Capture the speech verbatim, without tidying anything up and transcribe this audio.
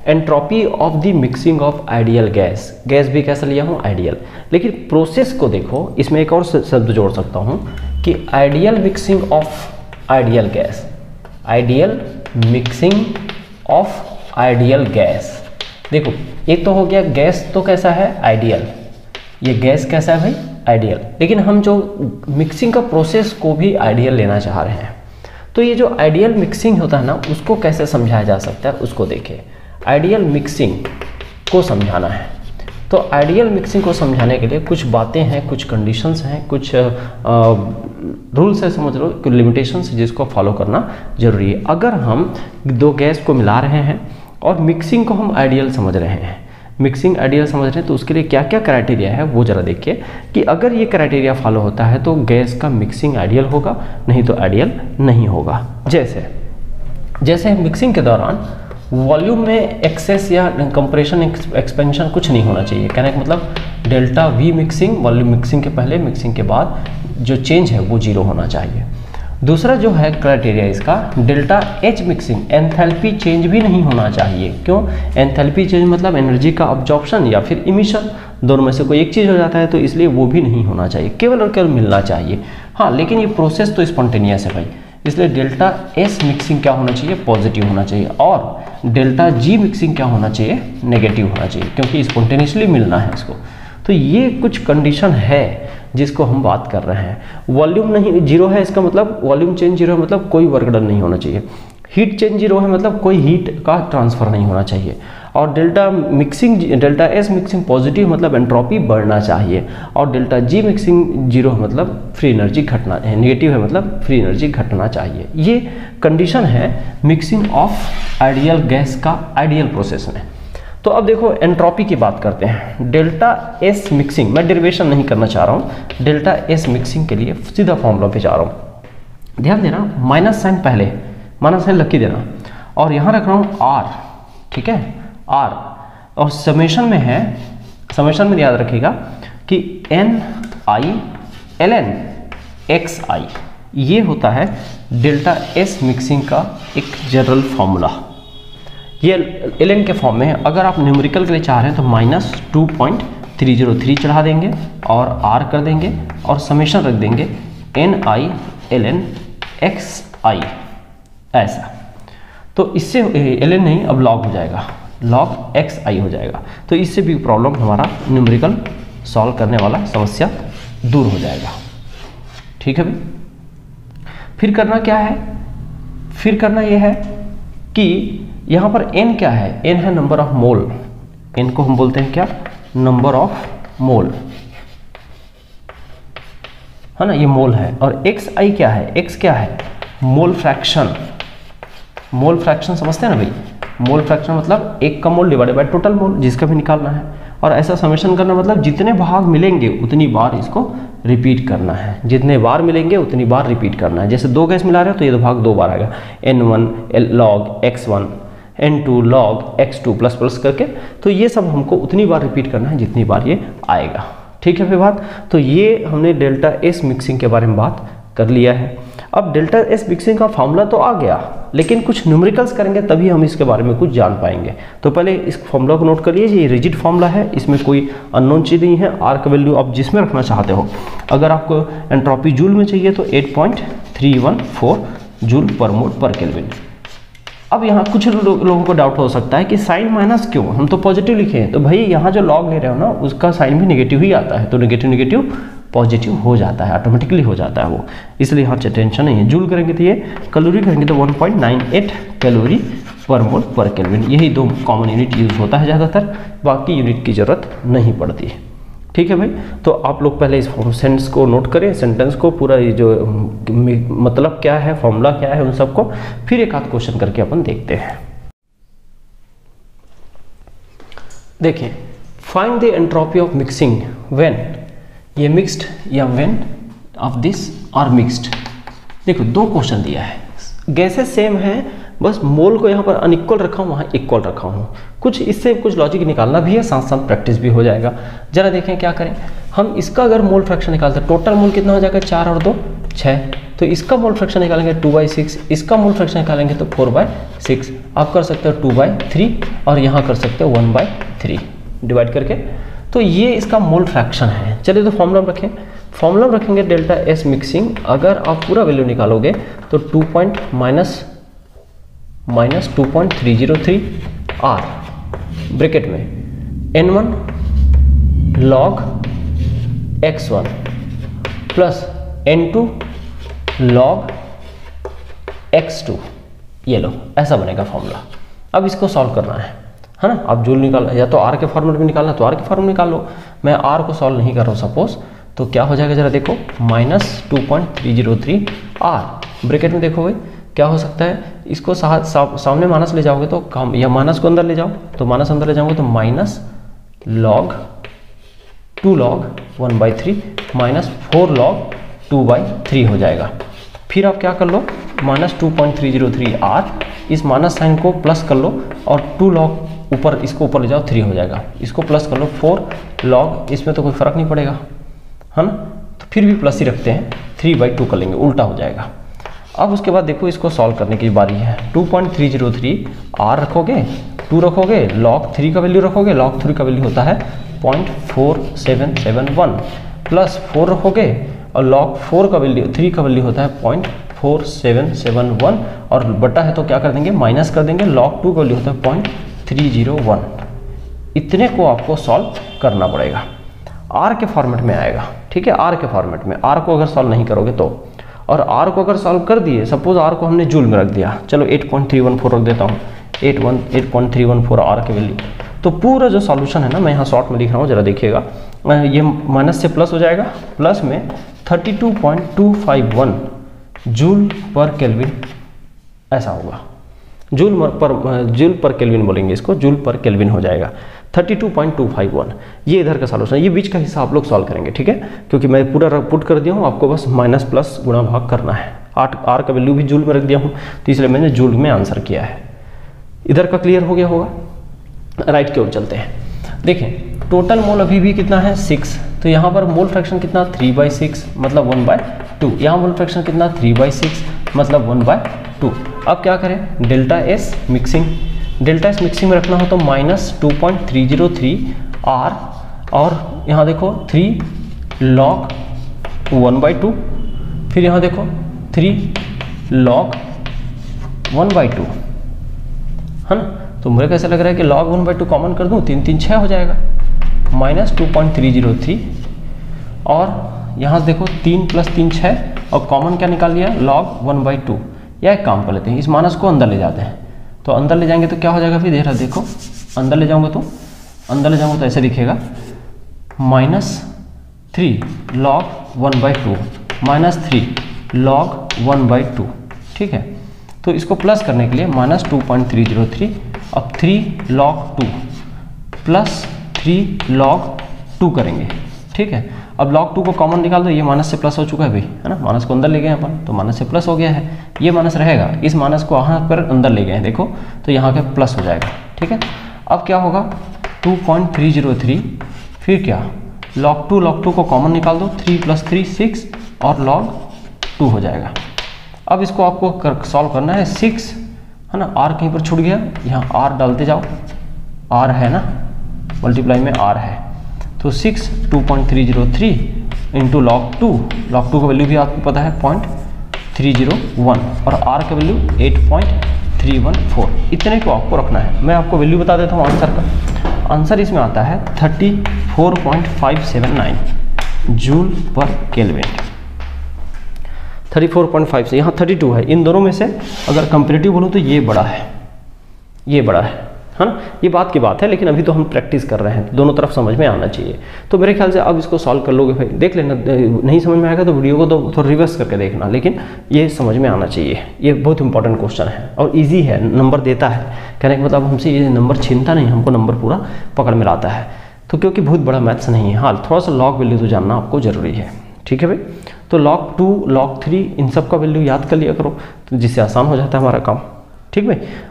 Entropy of the mixing of ideal gas, gas भी कैसा लिया हूँ आइडियल, लेकिन प्रोसेस को देखो, इसमें एक और शब्द जोड़ सकता हूँ कि ideal mixing of ideal gas, ideal mixing of ideal gas. देखो एक तो हो गया गैस तो कैसा है आइडियल, ये गैस कैसा है भाई आइडियल, लेकिन हम जो मिक्सिंग का प्रोसेस को भी आइडियल लेना चाह रहे हैं। तो ये जो आइडियल मिक्सिंग होता है ना, उसको कैसे समझाया जा सकता है उसको देखिए। आइडियल मिक्सिंग को समझाना है तो आइडियल मिक्सिंग को समझाने के लिए कुछ बातें हैं, कुछ कंडीशंस हैं, कुछ रूल्स है, समझ लो, कुछ लिमिटेशंस जिसको फॉलो करना जरूरी है। अगर हम दो गैस को मिला रहे हैं और मिक्सिंग को हम आइडियल समझ रहे हैं, मिक्सिंग आइडियल समझ रहे हैं, तो उसके लिए क्या क्या क्राइटेरिया है वो जरा देखिए कि अगर ये क्राइटेरिया फॉलो होता है तो गैस का मिक्सिंग आइडियल होगा, नहीं तो आइडियल नहीं होगा। जैसे जैसे मिक्सिंग के दौरान वॉल्यूम में एक्सेस या कंप्रेशन एक्सपेंशन कुछ नहीं होना चाहिए। कहने का मतलब delta V mixing, volume mixing के पहले मिक्सिंग के बाद जो चेंज है वो जीरो होना चाहिए। दूसरा जो है क्राइटेरिया इसका, delta H mixing, enthalpy change भी नहीं होना चाहिए। क्यों? एंथैल्पी चेंज मतलब एनर्जी का अब्जॉर्प्शन या फिर इमिशन, दोनों में से कोई एक चीज़ हो जाता है, तो इसलिए वो भी नहीं होना चाहिए, केवल और केवल मिलना चाहिए। हाँ, लेकिन ये प्रोसेस तो स्पॉन्टेनियस है भाई, इसलिए डेल्टा एस मिक्सिंग क्या होना चाहिए, पॉजिटिव होना चाहिए, और डेल्टा जी मिक्सिंग क्या होना चाहिए, नेगेटिव होना चाहिए, क्योंकि स्पॉन्टेनियसली मिलना है इसको। तो ये कुछ कंडीशन है जिसको हम बात कर रहे हैं। वॉल्यूम नहीं जीरो है, इसका मतलब वॉल्यूम चेंज जीरो है, मतलब कोई वर्क डन नहीं होना चाहिए। हीट चेंज जीरो है, मतलब कोई हीट का ट्रांसफर नहीं होना चाहिए। और delta mixing delta S mixing positive मतलब एंट्रोपी बढ़ना चाहिए, और डेल्टा जी मिक्सिंग जीरो मतलब फ्री एनर्जी घटना है, नेगेटिव है मतलब फ्री एनर्जी घटना चाहिए। ये कंडीशन है मिक्सिंग ऑफ आइडियल गैस का आइडियल प्रोसेस में। तो अब देखो एंट्रोपी की बात करते हैं। डेल्टा एस मिक्सिंग, मैं डेरिवेशन नहीं करना चाह रहा हूँ, डेल्टा एस मिक्सिंग के लिए सीधा फॉर्मूला पे जा रहा हूँ। ध्यान देना, माइनस साइन पहले, माइनस साइन लग के देना, और यहाँ रख रहा हूँ आर, ठीक है, आर, और समेशन में है, समेशन में याद रखिएगा कि N I L N x I, ये होता है डेल्टा एस मिक्सिंग का एक जनरल फॉर्मूला। ये एल एन के फॉर्म में है। अगर आप न्यूमेरिकल के लिए चाह रहे हैं तो minus two point three zero three चढ़ा देंगे और आर कर देंगे और समेशन रख देंगे n I L N x i, ऐसा। तो इससे एल एन नहीं, अब लॉग हो जाएगा, लॉग एक्स आई हो जाएगा। तो इससे भी प्रॉब्लम हमारा न्यूमेरिकल सॉल्व करने वाला समस्या दूर हो जाएगा। ठीक है भाई। फिर करना क्या है, फिर करना यह है कि यहाँ पर n क्या है, n है नंबर ऑफ मोल, n को हम बोलते हैं क्या, नंबर ऑफ मोल, है ना, ये मोल है। और xi क्या है, x क्या है, मोल फ्रैक्शन, मोल फ्रैक्शन समझते हैं ना भाई, मोल फ्रैक्शन मतलब एक का mole divided by total mole, जिसका भी निकालना है। और ऐसा समेशन करना मतलब जितने भाग मिलेंगे उतनी बार इसको रिपीट करना है, जितने बार मिलेंगे उतनी बार रिपीट करना है। जैसे दो गैस मिला रहे हो तो ये दो भाग दो बार आएगा, n one log x one, n two log x two plus plus करके, तो ये सब हमको उतनी बार रिपीट करना है जितनी बार ये आएगा। ठीक है फिर बात, तो ये हमने डेल्टा एस मिक्सिंग के बारे में बात कर लिया है। अब डेल्टा एस मिक्सिंग का फॉर्मूला तो आ गया, लेकिन कुछ न्यूमेरिकल्स करेंगे तभी हम इसके बारे में कुछ जान पाएंगे। तो पहले इस फॉर्मूला को नोट कर लीजिए, ये रिजिड फॉर्मूला है, इसमें कोई अननोन चीज़ नहीं है। आर का वैल्यू आप जिसमें रखना चाहते हो, अगर आपको एंट्रोपी जूल में चाहिए तो eight point three one four joule पर मोल पर केल्विन। अब यहाँ कुछ लो, लोगों को डाउट हो सकता है कि साइन माइनस क्यों, हम तो पॉजिटिव लिखे हैं। तो भाई यहाँ जो लॉग ले रहे हो ना, उसका साइन भी नेगेटिव ही आता है, तो नेगेटिव नेगेटिव पॉजिटिव हो जाता है, ऑटोमेटिकली हो जाता है वो, इसलिए यहाँ टेंशन नहीं है। जूल करेंगे तो ये, कैलोरी करेंगे तो one point nine eight calorie पर मोल पर केल्विन, यही दो कॉमन यूनिट यूज होता है ज़्यादातर, बाकी यूनिट की ज़रूरत नहीं पड़ती है। ठीक है भाई। तो आप लोग पहले इस सेंटेंस को नोट करें, सेंटेंस को पूरा, ये जो मतलब क्या है, फॉर्मूला क्या है, उन सबको फिर एक आध क्वेश्चन करके अपन देखते हैं। देखिए, find the entropy of mixing when, ये मिक्स्ड या when of this are mixed. देखो दो क्वेश्चन दिया है, गैसेस सेम है, बस मोल को यहाँ पर अनइक्वल रखा हूँ, वहाँ इक्वल रखा हूँ। कुछ इससे कुछ लॉजिक निकालना भी है, साथ साथ प्रैक्टिस भी हो जाएगा। जरा देखें क्या करें हम, इसका अगर मोल फ्रैक्शन निकालते हैं, टोटल मोल कितना हो जाएगा, चार और दो छः, तो इसका मोल फ्रैक्शन निकालेंगे टू बाई सिक्स, इसका मोल फ्रैक्शन निकालेंगे तो फोर बाई सिक्स। आप कर सकते हो टू बाई थ्री और यहाँ कर सकते हो वन बाई थ्री डिवाइड करके। तो ये इसका मोल फ्रैक्शन है। चलिए तो फॉर्मूला रखें, फॉर्मूला रखेंगे डेल्टा एस मिक्सिंग। अगर आप पूरा वैल्यू निकालोगे तो two point minus minus two point three zero three R bracket में n one log x one plus n two log x two, ये लो ऐसा बनेगा फॉर्मूला। अब इसको सॉल्व करना है है ना। आप जूल निकाल या तो आर के फॉर्मेट में निकालना तो आर के फॉर्मेट निकाल लो। मैं आर को सॉल्व नहीं कर रहा हूँ सपोज, तो क्या हो जाएगा जरा देखो, minus two point three zero three R bracket में देखो भाई क्या हो सकता है। इसको सा, सा, सामने माइनस ले जाओगे तो कम, या माइनस को अंदर ले जाओ तो माइनस अंदर ले जाओगे तो minus log two log one by three minus four log two by three हो जाएगा। फिर आप क्या कर लो, minus two point three zero three R, इस माइनस साइन को प्लस कर लो और टू लॉग ऊपर, इसको ऊपर ले जाओ थ्री हो जाएगा। इसको प्लस कर लो फोर लॉग, इसमें तो कोई फर्क नहीं पड़ेगा है ना, तो फिर भी प्लस ही रखते हैं, थ्री बाई टू कर लेंगे, उल्टा हो जाएगा। अब उसके बाद देखो इसको सॉल्व करने की बारी है। Two point three zero three R रखोगे, टू रखोगे, लॉग थ्री का वैल्यू रखोगे, लॉग थ्री का वैल्यू होता है point four seven seven one, plus four रखोगे और लॉग फोर का वैल्यू, थ्री का वैल्यू होता है point four seven seven one, और बटा है तो क्या कर देंगे माइनस कर देंगे, लॉग टू का वैल्यू होता है पॉइंट थ्री जीरो वन। इतने को आपको सॉल्व करना पड़ेगा, आर के फॉर्मेट में आएगा। ठीक है, आर के फॉर्मेट में, आर को अगर सॉल्व नहीं करोगे तो, और आर को अगर सॉल्व कर दिए, सपोज आर को हमने जूल में रख दिया, चलो eight point three one four रख देता हूँ, eight one eight point three one four R के वैल्यू, तो पूरा जो सॉल्यूशन है ना, मैं यहाँ शॉर्ट में लिख रहा हूँ जरा देखिएगा, ये माइनस से प्लस हो जाएगा, प्लस में thirty two point two five one joule पर केल्विन ऐसा होगा। जूल पर जूल पर केल्विन बोलेंगे इसको, जूल पर केल्विन हो जाएगा thirty two point two five one. ये इधर का सॉल्यूशन, ये बीच का हिस्सा आप लोग सॉल्व करेंगे। ठीक है, क्योंकि मैं पूरा पुट कर दिया हूँ, आपको बस माइनस प्लस गुणा भाग करना है। आठ आर का वैल्यू भी जूल में रख दिया हूँ, तो इसलिए मैंने जूल में आंसर किया है। इधर का क्लियर हो गया होगा। राइट की ओर चलते हैं। देखें टोटल मोल अभी भी कितना है सिक्स, तो यहाँ पर मोल फ्रैक्शन कितना थ्री बाई सिक्स मतलब वन बाय टू, यहाँ मोल फ्रैक्शन कितना थ्री बाई सिक्स मतलब वन बाय टू। अब क्या करें, delta S mixing, delta S mixing में रखना हो तो minus two point three zero three R, और यहाँ देखो three log one by two, फिर यहाँ देखो three log one by two, है ना। तो मुझे कैसा लग रहा है कि log one by two common कर दूँ, तीन तीन छः हो जाएगा, minus two point three zero three, और यहाँ देखो तीन प्लस तीन छः, और कॉमन क्या निकाल लिया लॉग वन बाई टू। या एक काम कर लेते हैं, इस माइनस को अंदर ले जाते हैं, तो अंदर ले जाएंगे तो क्या हो जाएगा, फिर देख रहा देखो अंदर ले जाऊँगा तो अंदर ले जाऊँगा तो ऐसे दिखेगा minus three log one by two minus three log one by two. ठीक है, तो इसको प्लस करने के लिए minus two point three zero three, अब three log two plus three log two करेंगे। ठीक है, अब लॉग टू को कॉमन निकाल दो, ये माइनस से प्लस हो चुका है भाई, है ना, माइनस को अंदर ले गए हैं अपन, तो माइनस से प्लस हो गया है, ये माइनस रहेगा, इस माइनस को यहाँ पर अंदर ले गए हैं देखो, तो यहाँ पे प्लस हो जाएगा। ठीक है, अब क्या होगा two point three zero three, फिर क्या लॉग टू लॉग टू को कॉमन निकाल दो, थ्री प्लस थ्री सिक्स और लॉग टू हो जाएगा। अब इसको आपको कर, सॉल्व करना है, सिक्स है ना, आर कहीं पर छूट गया, यहाँ आर डालते जाओ, आर है ना, मल्टीप्लाई में आर है, तो six two point three zero three into log two, log two का वैल्यू भी आपको पता है पॉइंट थ्री जीरो वन, और आर का value eight point three one four. इतने को आपको रखना है। मैं आपको वैल्यू बता देता हूँ आंसर का। आंसर इसमें आता है thirty four point five seven nine joule पर kelvin. Thirty four point five से यहाँ थर्टी टू है, इन दोनों में से अगर कंपेरेटिव बोलूँ तो ये बड़ा है, ये बड़ा है है ना, ये बात की बात है, लेकिन अभी तो हम प्रैक्टिस कर रहे हैं, दोनों तरफ समझ में आना चाहिए। तो मेरे ख्याल से अब इसको सॉल्व कर लोगे भाई, देख लेना, नहीं समझ में आएगा तो वीडियो को तो थोड़ा रिवर्स करके देखना, लेकिन ये समझ में आना चाहिए। ये बहुत इंपॉर्टेंट क्वेश्चन है और ईजी है, नंबर देता है, कहने का मतलब हमसे ये नंबर छीनता नहीं, हमको नंबर पूरा पकड़ में लाता है। तो क्योंकि बहुत बड़ा मैथ्स नहीं है, हाँ थोड़ा सा लॉग वैल्यू तो जानना आपको जरूरी है। ठीक है भाई, तो लॉग टू लॉग थ्री इन सब का वैल्यू याद कर लिया करो, तो जिससे आसान हो जाता है हमारा काम। ठीक भाई,